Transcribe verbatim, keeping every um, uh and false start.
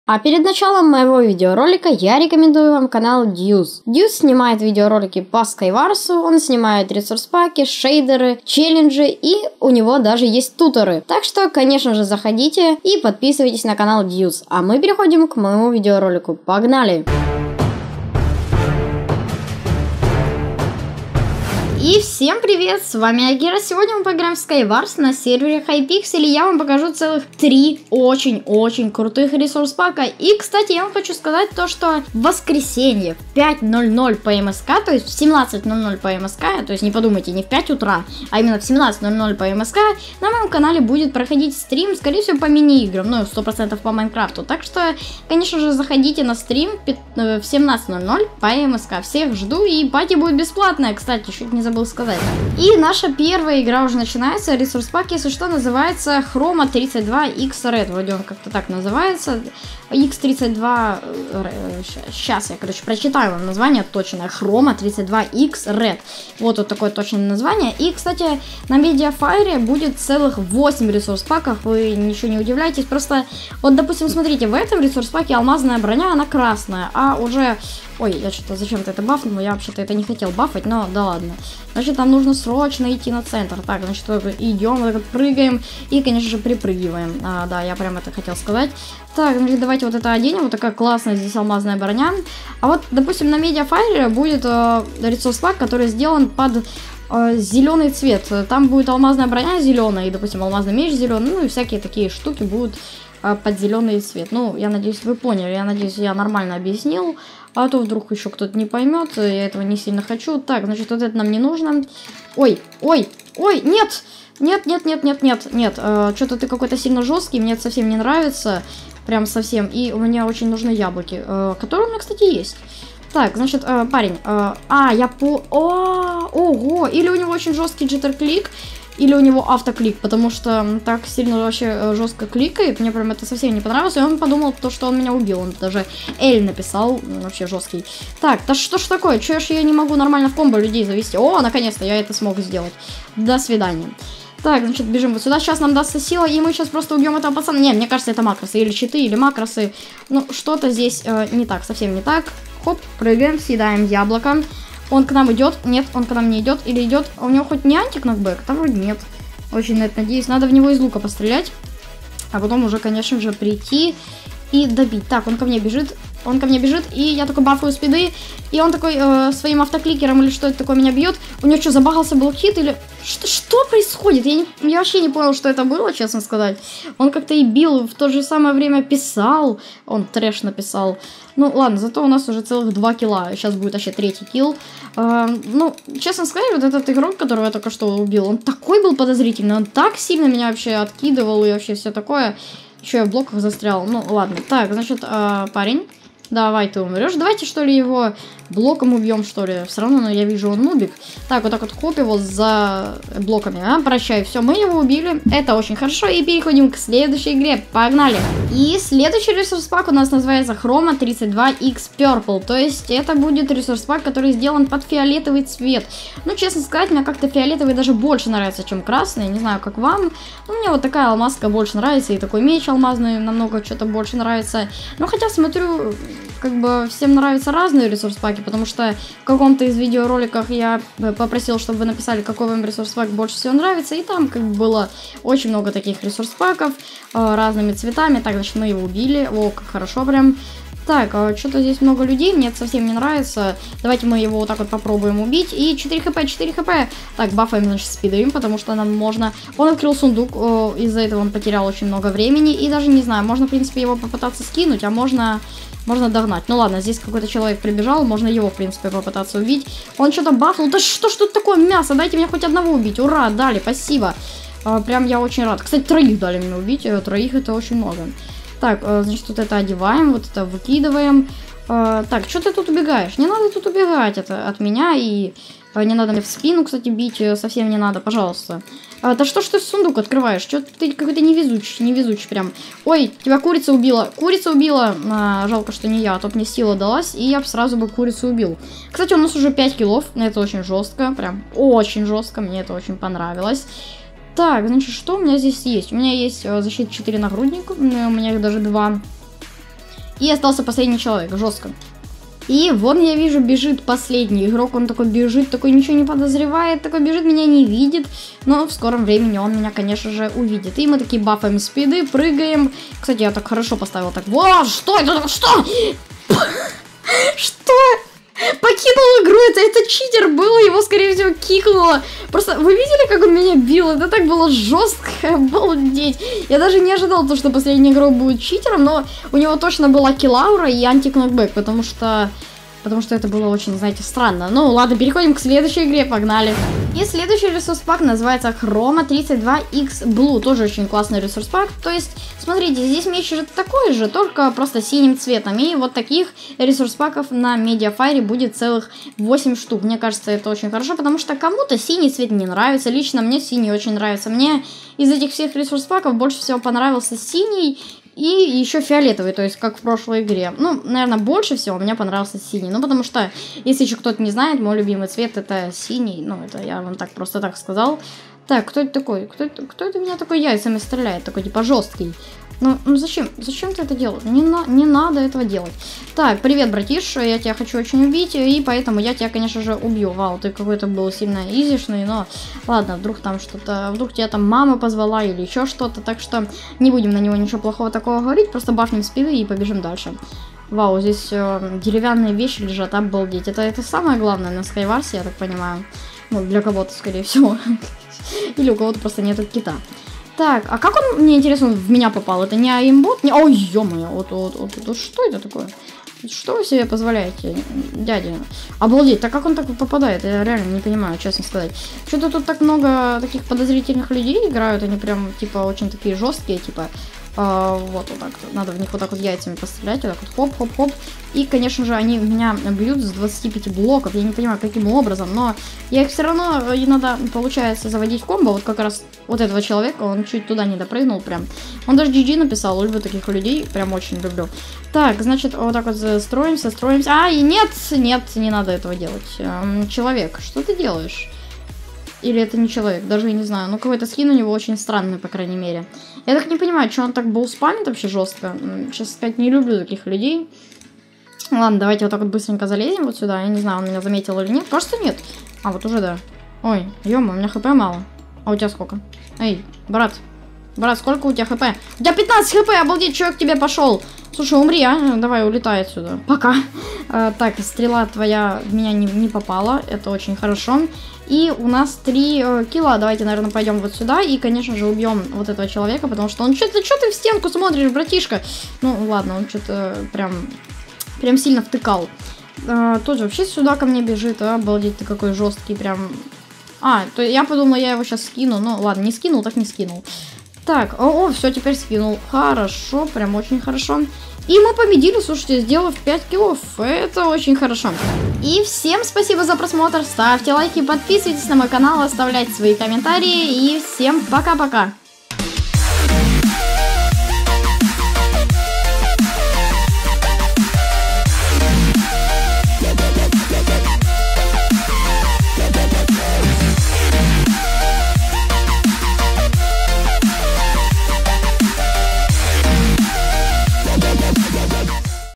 А перед началом моего видеоролика я рекомендую вам канал Deuce. Deuce снимает видеоролики по Skywars, он снимает ресурс-паки, шейдеры, челленджи и у него даже есть туторы. Так что, конечно же, заходите и подписывайтесь на канал Deuce. А мы переходим к моему видеоролику. Погнали! И всем привет, с вами Агира. Сегодня мы поиграем в Skywars на сервере Hypixel, и я вам покажу целых три очень-очень крутых ресурс-пака. И, кстати, я вам хочу сказать то, что в воскресенье в пять ноль ноль по МСК, то есть в семнадцать ноль ноль по МСК, то есть не подумайте, не в пять утра, а именно в семнадцать ноль ноль по МСК, на моем канале будет проходить стрим, скорее всего, по мини-играм, ну, сто процентов по Майнкрафту. Так что, конечно же, заходите на стрим в семнадцать ноль ноль по МСК. Всех жду, и пати будет бесплатная, кстати, чуть не забыл сказать. И наша первая игра уже начинается. Ресурс-пак, если что, называется Chroma тридцать два икс Red. Вроде он как-то так называется. икс тридцать два... Сейчас я, короче, прочитаю вам название точное. Chroma тридцать два икс Red. Вот вот такое точное название. И, кстати, на Mediafire будет целых восемь ресурс-паков. Вы ничего не удивляйтесь. Просто, вот, допустим, смотрите, в этом ресурс-паке алмазная броня, она красная. А уже... Ой, я что-то зачем-то это бафнул, я вообще-то это не хотел бафать, но да ладно. Значит, нам нужно срочно идти на центр. Так, значит, идем, вот так прыгаем и, конечно же, припрыгиваем. А, да, я прям это хотел сказать. Так, значит, давайте вот это оденем, вот такая классная здесь алмазная броня. А вот, допустим, на Mediafire будет э, ресурс-пак, который сделан под э, зеленый цвет. Там будет алмазная броня зеленая, и, допустим, алмазный меч зеленый, ну и всякие такие штуки будут э, под зеленый цвет. Ну, я надеюсь, вы поняли, я надеюсь, я нормально объяснил. А то вдруг еще кто-то не поймет, я этого не сильно хочу. Так, значит, вот это нам не нужно. Ой, ой, ой, нет! Нет, нет, нет, нет, нет, нет. Э, Что-то ты какой-то сильно жесткий, мне это совсем не нравится. Прям совсем. И у меня очень нужны яблоки, э, которые у меня, кстати, есть. Так, значит, э, парень. Э, а, я по... О, ого! Или у него очень жесткий джиттер-клик, или у него автоклик, потому что так сильно вообще жестко кликает. Мне прям это совсем не понравилось. И он подумал, то, что он меня убил. Он даже L написал, вообще жесткий. Так, да что ж такое? Чё ж я не могу нормально в комбо людей завести? О, наконец-то я это смог сделать. До свидания. Так, значит, бежим вот сюда. Сейчас нам дастся сила, и мы сейчас просто убьем этого пацана. Не, мне кажется, это макросы. Или читы, или макросы. Ну, что-то здесь э, не так, совсем не так. Хоп, прыгаем, съедаем яблоко. Он к нам идет? Нет, он к нам не идет. Или идет? У него хоть не антикнокбэк? Там вроде нет. Очень на это надеюсь. Надо в него из лука пострелять. А потом уже, конечно же, прийти и добить. Так, он ко мне бежит. Он ко мне бежит, и я такой бафаю спиды. И он такой э, своим автокликером или что это такое меня бьет. У него что, забагался блокхит или... Что, что происходит? Я, не, я вообще не понял, что это было, честно сказать. Он как-то и бил, в то же самое время писал. Он трэш написал. Ну, ладно, зато у нас уже целых два килла. Сейчас будет вообще третий килл. Э, ну, честно сказать, вот этот игрок, которого я только что убил, он такой был подозрительный. Он так сильно меня вообще откидывал и вообще все такое. Еще я в блоках застрял. Ну, ладно. Так, значит, э, парень. Давай, ты умрешь. Давайте, что ли, его блоком убьем, что ли. Все равно, ну, я вижу, он нубик. Так, вот так вот хоп его за блоками. А, прощай. Все, мы его убили. Это очень хорошо. И переходим к следующей игре. Погнали. И следующий ресурс-пак у нас называется Chroma тридцать два икс Purple. То есть это будет ресурс-пак, который сделан под фиолетовый цвет. Ну, честно сказать, мне как-то фиолетовый даже больше нравится, чем красный. Не знаю, как вам. Ну, мне вот такая алмазка больше нравится. И такой меч алмазный намного что-то больше нравится. Ну, хотя смотрю... Как бы всем нравятся разные ресурс-паки, потому что в каком-то из видеороликов я попросил, чтобы вы написали, какой вам ресурс-пак больше всего нравится, и там как бы было очень много таких ресурс-паков э, разными цветами. Так, значит, мы его убили. О, как хорошо прям. Так, а что-то здесь много людей, мне это совсем не нравится. Давайте мы его вот так вот попробуем убить. И четыре хп, четыре хп. Так, бафаем, значит, спиды, потому что нам можно... Он открыл сундук, из-за этого он потерял очень много времени. И даже, не знаю, можно, в принципе, его попытаться скинуть, а можно... Можно догнать. Ну ладно, здесь какой-то человек прибежал, можно его, в принципе, попытаться убить. Он что-то бафнул. Да что ж тут такое мясо? Дайте мне хоть одного убить. Ура, дали, спасибо. А, прям я очень рад. Кстати, троих дали мне убить. Троих это очень много. Так, значит, вот это одеваем, вот это выкидываем. А, так, что ты тут убегаешь? Не надо тут убегать это от меня, и не надо мне в спину, кстати, бить, совсем не надо, пожалуйста. А, да что ж ты сундук открываешь? Что ты какой-то невезучий, невезучий прям. Ой, тебя курица убила, курица убила. А, жалко, что не я, а то мне сила далась, и я бы сразу бы курицу убил. Кстати, у нас уже пять киллов, это очень жестко, прям очень жестко, мне это очень понравилось. Так, значит, что у меня здесь есть? У меня есть защита четыре нагрудника, у меня их даже два. И остался последний человек, жестко. И вон я вижу, бежит последний игрок, он такой бежит, такой ничего не подозревает, такой бежит, меня не видит, но в скором времени он меня, конечно же, увидит. И мы такие бафаем спиды, прыгаем. Кстати, я так хорошо поставил, так, вот, что это, что? Что? Покинул игру, это, это читер был, его, скорее всего, кикнуло. Просто, вы видели, как он меня бил? Это так было жестко, обалдеть. Я даже не ожидал, то, что последний игрок будет читером, но у него точно была киллаура и антикнокбэк, потому что... Потому что это было очень, знаете, странно. Ну, ладно, переходим к следующей игре, погнали. И следующий ресурс-пак называется Chroma тридцать два икс Blue. Тоже очень классный ресурс-пак. То есть, смотрите, здесь меч же такой же, только просто синим цветом. И вот таких ресурс-паков на Mediafire будет целых восемь штук. Мне кажется, это очень хорошо, потому что кому-то синий цвет не нравится. Лично мне синий очень нравится. Мне из этих всех ресурс-паков больше всего понравился синий. И еще фиолетовый, то есть как в прошлой игре. Ну, наверное, больше всего мне понравился синий. Ну, потому что, если еще кто-то не знает, мой любимый цвет это синий. Ну, это я вам так просто так сказал. Так, кто это такой? Кто это, кто это меня такой яйцами стреляет? Такой, типа, жесткий. Ну, ну зачем? Зачем ты это делаешь? Не, на, не надо этого делать. Так, привет, братиш, я тебя хочу очень убить, и поэтому я тебя, конечно же, убью. Вау, ты какой-то был сильно изишный, но ладно, вдруг там что-то, вдруг тебя там мама позвала или еще что-то, так что не будем на него ничего плохого такого говорить, просто башнем спиды и побежим дальше. Вау, здесь э, деревянные вещи лежат, обалдеть. Это, это самое главное на Skywars, я так понимаю. Ну, для кого-то, скорее всего. Или у кого-то просто нету кита. Так, а как он, мне интересно, в меня попал? Это не аимбот? Не... Ой, ё-моё, вот, вот, вот, вот, что это такое? Что вы себе позволяете, дядя? Обалдеть, так как он так попадает? Я реально не понимаю, честно сказать. Что-то тут так много таких подозрительных людей играют, они прям, типа, очень такие жесткие, типа... Uh, вот, вот так, надо в них вот так вот яйцами пострелять, вот так вот хоп-хоп-хоп. И, конечно же, они меня бьют с двадцати пяти блоков, я не понимаю, каким образом, но я их все равно иногда, получается, заводить в комбо. Вот как раз вот этого человека, он чуть туда не допрыгнул прям. Он даже джи джи написал, люблю таких людей, прям очень люблю. Так, значит, вот так вот строимся, строимся. А, и нет, нет, не надо этого делать. Эм, человек, что ты делаешь? Или это не человек, даже я не знаю. Ну, какой-то скин у него очень странный, по крайней мере. Я так не понимаю, что он так был спамит вообще жестко. Честно сказать, не люблю таких людей. Ладно, давайте вот так вот быстренько залезем вот сюда. Я не знаю, он меня заметил или нет. Кажется, нет. А, вот уже да. Ой, ё-моё, у меня хп мало. А у тебя сколько? Эй, брат. Брат, сколько у тебя хп? У тебя пятнадцать хп, обалдеть, человек к тебе пошел. Слушай, умри, а? Давай, улетай отсюда. Пока. А, так, стрела твоя в меня не, не попала. Это очень хорошо. И у нас три э, килла. Давайте, наверное, пойдем вот сюда. И, конечно же, убьем вот этого человека. Потому что он... Что-то, что ты в стенку смотришь, братишка? Ну, ладно, он что-то прям... Прям сильно втыкал. А, тоже вообще сюда ко мне бежит. А, обалдеть, ты какой жесткий прям... А, то я подумала, я его сейчас скину. Ну, ладно, не скинул, так не скинул. Так, о, о, все, теперь скинул. Хорошо, прям очень хорошо. И мы победили, слушайте, сделав пять киллов. Это очень хорошо. И всем спасибо за просмотр. Ставьте лайки, подписывайтесь на мой канал, оставляйте свои комментарии. И всем пока-пока.